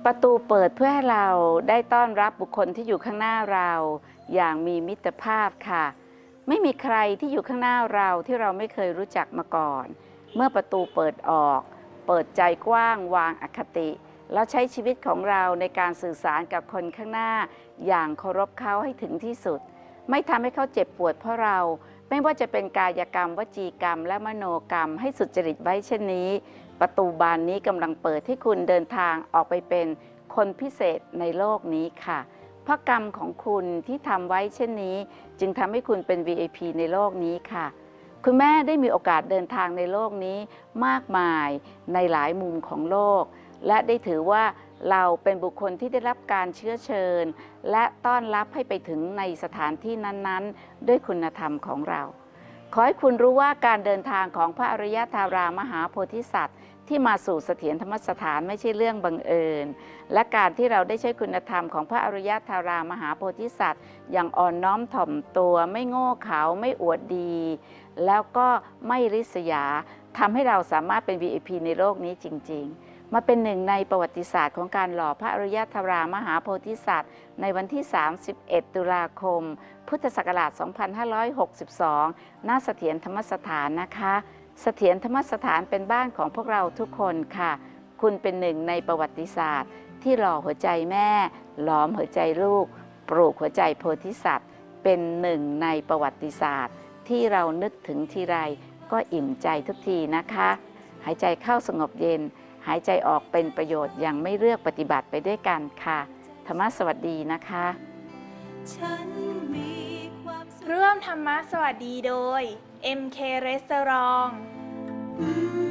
ประตูเปิดเพื่อให้เราได้ต้อนรับบุคคลที่อยู่ข้างหน้าเราอย่างมีมิตรภาพค่ะไม่มีใครที่อยู่ข้างหน้าเราที่เราไม่เคยรู้จักมาก่อนเมื่อประตูเปิดออกเปิดใจกว้างวางอคติแล้วใช้ชีวิตของเราในการสื่อสารกับคนข้างหน้าอย่างเคารพเขาให้ถึงที่สุดไม่ทำให้เขาเจ็บปวดเพราะเราไม่ว่าจะเป็นกายกรรมวจีกรรมและมโนกรรมให้สุจริตไว้เช่นนี้ประตูบานนี้กำลังเปิดให้คุณเดินทางออกไปเป็นคนพิเศษในโลกนี้ค่ะเพราะกรรมของคุณที่ทำไว้เช่นนี้จึงทำให้คุณเป็น VIP ในโลกนี้ค่ะคุณแม่ได้มีโอกาสเดินทางในโลกนี้มากมายในหลายมุมของโลกและได้ถือว่าเราเป็นบุคคลที่ได้รับการเชื้อเชิญและต้อนรับให้ไปถึงในสถานที่นั้นๆด้วยคุณธรรมของเราขอให้คุณรู้ว่าการเดินทางของพระอริยธารามหาโพธิสัตว์ที่มาสู่เสถียรธรรมสถานไม่ใช่เรื่องบังเอิญและการที่เราได้ใช้คุณธรรมของพระอริยธารามหาโพธิสัตว์อย่างอ่อนน้อมถ่อมตัวไม่โง่เขลาไม่อวดดีแล้วก็ไม่ริษยาทำให้เราสามารถเป็น VIP ในโลกนี้จริงๆมาเป็นหนึ่งในประวัติศาสตร์ของการหล่อพระอริยธารามหาโพธิสัตว์ในวันที่31ตุลาคมพุทธศักราช2562ณเสถียรธรรมสถานนะคะเสถียรธรรมสถานเป็นบ้านของพวกเราทุกคนค่ะคุณเป็นหนึ่งในประวัติศาสตร์ที่หล่อหัวใจแม่หลอมหัวใจลูกปลูกหัวใจโพธิสัตว์เป็นหนึ่งในประวัติศาสตร์ที่เรานึกถึงทีไรก็อิ่มใจทุกทีนะคะหายใจเข้าสงบเย็นหายใจออกเป็นประโยชน์อย่างไม่เลือกปฏิบัติไปด้วยกันค่ะธรรมะสวัสดีนะคะร่วมธรรมะสวัสดีโดย MK Restaurant